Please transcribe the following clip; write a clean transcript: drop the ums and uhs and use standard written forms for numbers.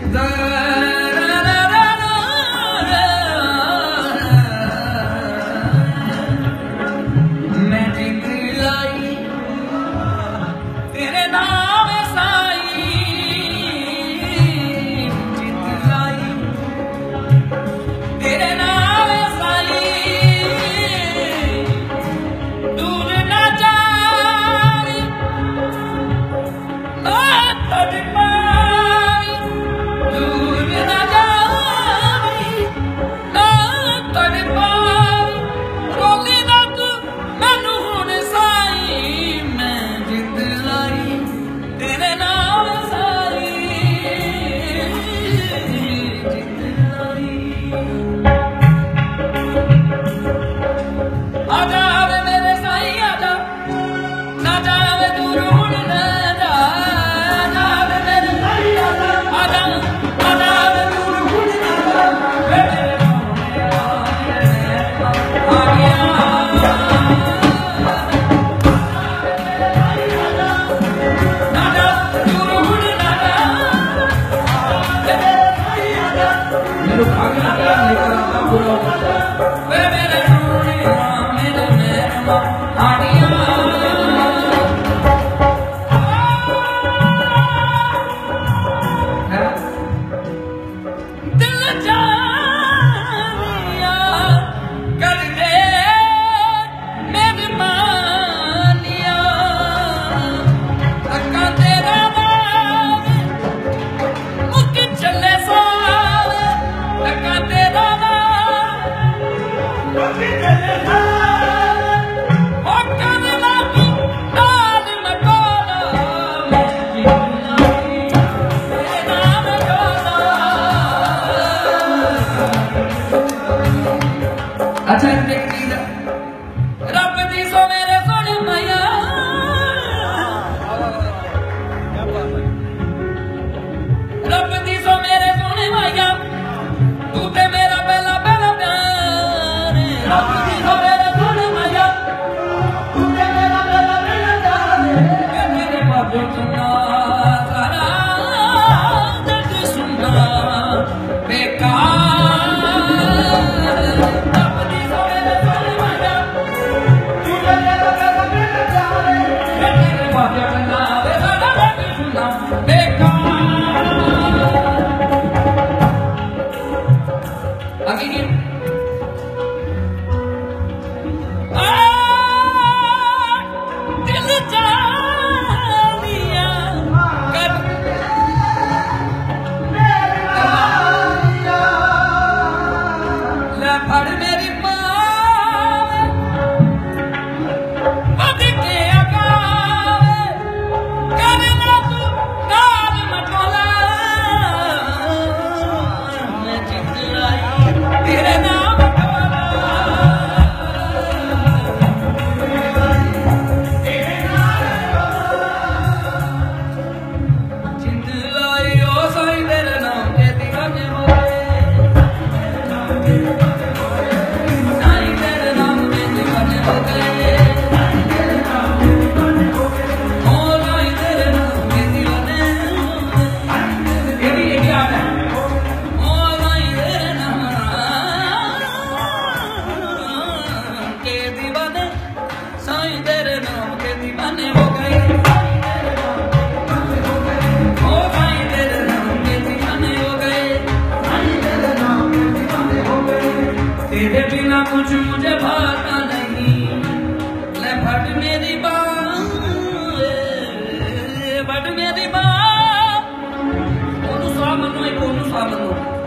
अच्छा एक चीज रब दी सो मेरे सोने मैया रब दी सो मेरे सोने मैया तू ते मेरा पहला पहला प्यार रब दी सो मेरे सोने मैया तू ते मेरा पहला पहला प्यार तेरे बाबू सुना सारा जग सुना बेकार तेरे बिना कुछ मुझे भाता नहीं ले भट मेरी बात ओनू सा मनो